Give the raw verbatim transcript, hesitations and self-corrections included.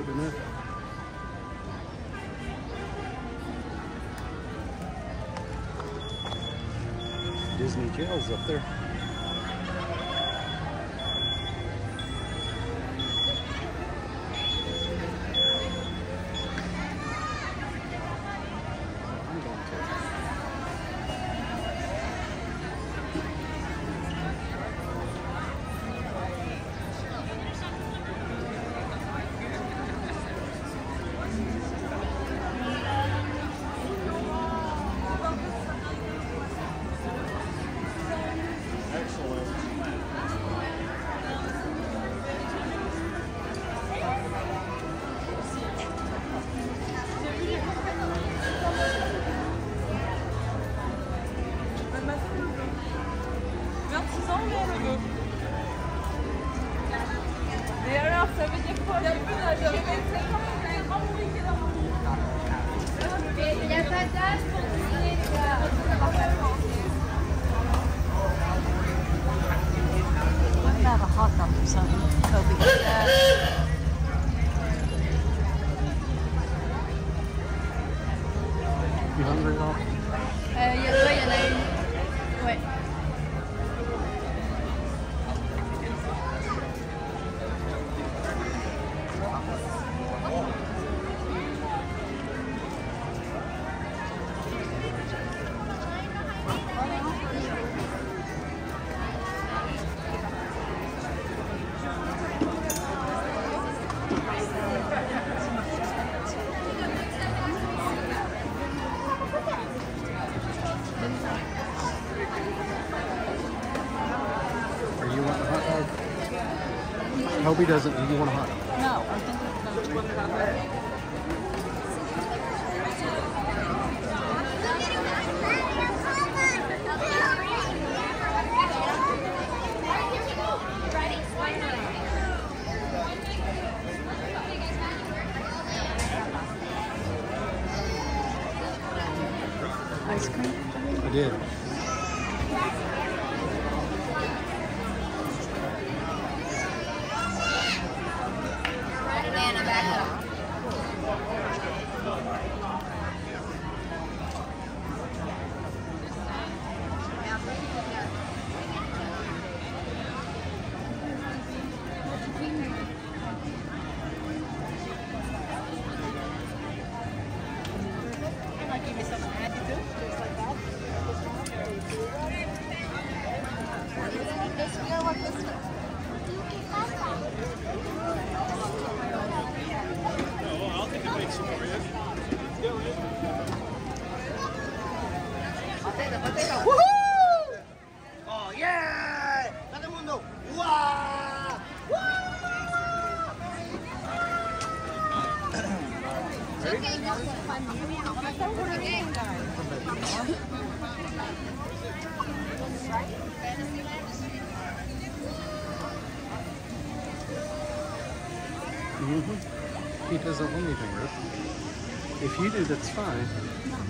Good enough. Disney Jail's up there. Et alors, ça veut dire quoi? Il n'y a pas d'âge pour dîner, les gars. I'm gonna have a hot dog or something, Kobe. Uh, You hungry, Mom? Euh, il y a quoi? Il y en a une. Ouais. Are you want a hot dog? Toby doesn't. Do you want a hot dog? no, I think it's no. Ice cream? I did. Banana back up. Oh yeah! Todo el mundo. ¡Wow! Mm-hmm. He doesn't want anything, Rick. If you do, that's fine.